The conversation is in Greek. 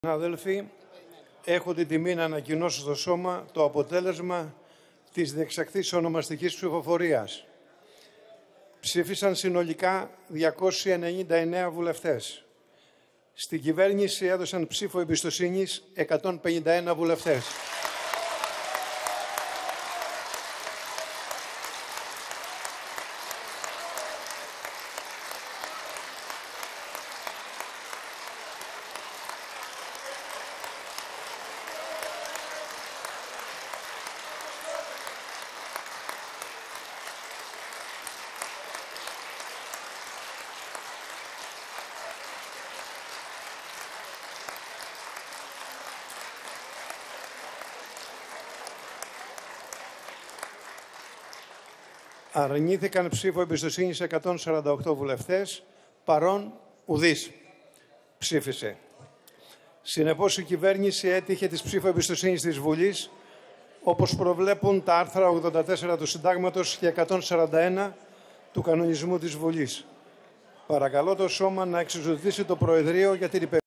Συνάδελφοι, έχω την τιμή να ανακοινώσω στο Σώμα το αποτέλεσμα της διεξαχθής ονομαστικής ψηφοφορίας. Ψήφισαν συνολικά 299 βουλευτές. Στην κυβέρνηση έδωσαν ψήφο εμπιστοσύνης 151 βουλευτές. Αρνήθηκαν ψήφο εμπιστοσύνης 148 βουλευτές, παρών ουδής ψήφισε. Συνεπώς, η κυβέρνηση έτυχε της ψήφου εμπιστοσύνης της Βουλής, όπως προβλέπουν τα άρθρα 84 του Συντάγματος και 141 του Κανονισμού της Βουλής. Παρακαλώ το Σώμα να εξουσιοδοτήσει το Προεδρείο για την